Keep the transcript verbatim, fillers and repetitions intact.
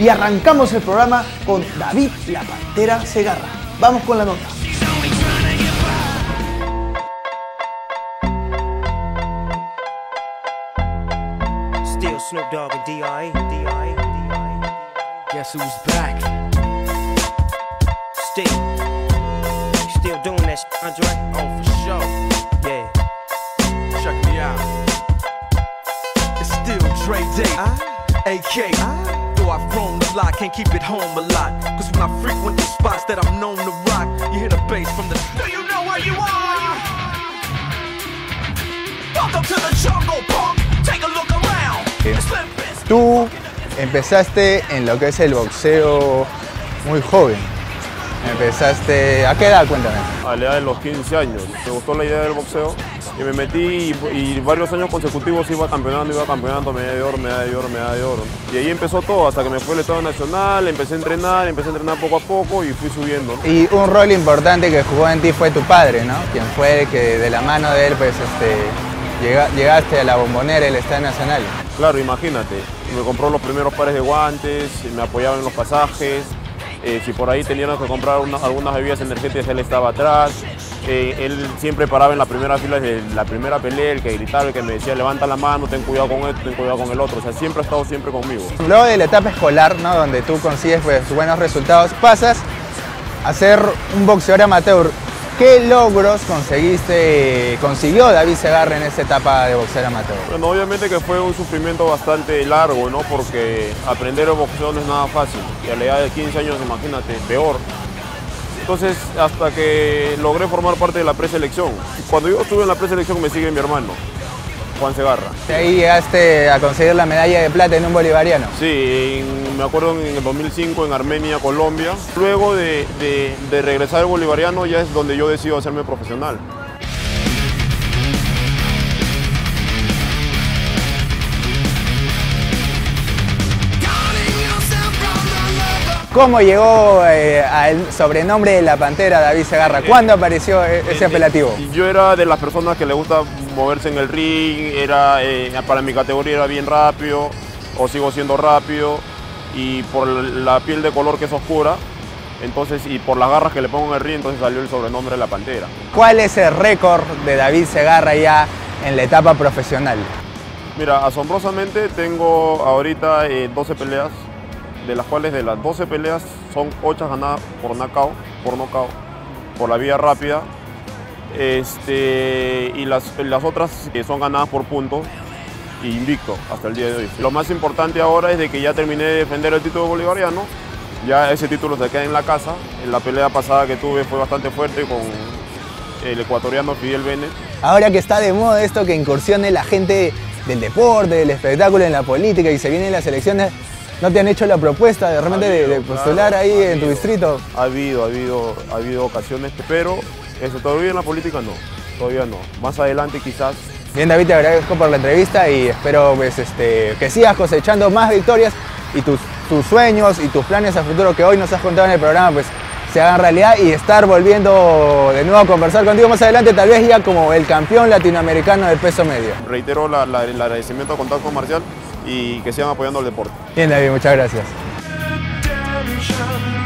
y arrancamos el programa con David La Pantera Segarra. Vamos con la nota. Still Snoop Dogg and D I E, D I E, D I E. Guess who's back? Still, still doing that shit, Andre? Oh, for sure. Yeah. Check me out. It's still Dre Day, ah? A K. Ah? Though I've grown a lot, can't keep it home a lot. Cause when I frequent the spots that I'm known to rock, you hear the bass from the. Do you know where you are? Welcome to the jungle, punk. Take a look around. Tú empezaste en lo que es el boxeo muy joven. Empezaste, ¿a qué edad? Cuéntame. A la edad de los quince años. Me gustó la idea del boxeo y me metí y, y varios años consecutivos iba campeonando, iba campeonando, medalla de oro, medalla de oro, medalla de oro. Y ahí empezó todo, hasta que me fue el Estado Nacional, empecé a entrenar, empecé a entrenar poco a poco y fui subiendo. Y un rol importante que jugó en ti fue tu padre, ¿no? Quien fue el que de la mano de él, pues, este, llega, llegaste a la Bombonera del Estado Nacional. Claro, imagínate, me compró los primeros pares de guantes, me apoyaba en los pasajes. Eh, si por ahí teníamos que comprar una, algunas bebidas energéticas, él estaba atrás. Eh, él siempre paraba en la primera fila de la primera pelea, el que gritaba, el que me decía levanta la mano, ten cuidado con esto, ten cuidado con el otro. O sea, siempre ha estado siempre conmigo. Luego de la etapa escolar, ¿no? Donde tú consigues, pues, buenos resultados, pasas a ser un boxeador amateur. ¿Qué logros conseguiste, consiguió David Segarra en esa etapa de boxeador amateur? Bueno, obviamente que fue un sufrimiento bastante largo, ¿no? Porque aprender el boxeo no es nada fácil. Y a la edad de quince años, imagínate, peor. Entonces, hasta que logré formar parte de la preselección. Cuando yo estuve en la preselección me sigue mi hermano, Juan Segarra. De ahí llegaste a conseguir la medalla de plata en un bolivariano. Sí, en, me acuerdo en el dos mil cinco en Armenia, Colombia. Luego de, de, de regresar al bolivariano ya es donde yo decido hacerme profesional. ¿Cómo llegó eh, al sobrenombre de La Pantera David Segarra? ¿Cuándo apareció ese apelativo? Yo era de las personas que le gusta moverse en el ring, era, eh, para mi categoría era bien rápido, o sigo siendo rápido, y por la piel de color que es oscura, entonces, y por las garras que le pongo en el ring, entonces salió el sobrenombre de La Pantera. ¿Cuál es el récord de David Segarra ya en la etapa profesional? Mira, asombrosamente tengo ahorita eh, doce peleas, de las cuales de las doce peleas son ocho ganadas por knockout, por knockout, por la vía rápida, este, y las, las otras que son ganadas por puntos, e invicto hasta el día de hoy. Lo más importante ahora es de que ya terminé de defender el título bolivariano, ya ese título se queda en la casa. En la pelea pasada que tuve fue bastante fuerte con el ecuatoriano Fidel Bennett. Ahora que está de moda esto que incursione la gente del deporte, del espectáculo en la política y se vienen las elecciones, ¿no te han hecho la propuesta de repente habido, de, de postular claro, ahí en tu distrito? Ha habido, ha habido, ha habido ocasiones, pero eso, todavía en la política no, todavía no. Más adelante quizás. Bien, David, te agradezco por la entrevista y espero pues, este, que sigas cosechando más victorias y tus, tus sueños y tus planes a futuro que hoy nos has contado en el programa pues se hagan realidad y estar volviendo de nuevo a conversar contigo más adelante, tal vez ya como el campeón latinoamericano del peso medio. Reitero la, la, el agradecimiento a Contacto Comercial y que sigan apoyando el deporte. Bien, David, muchas gracias.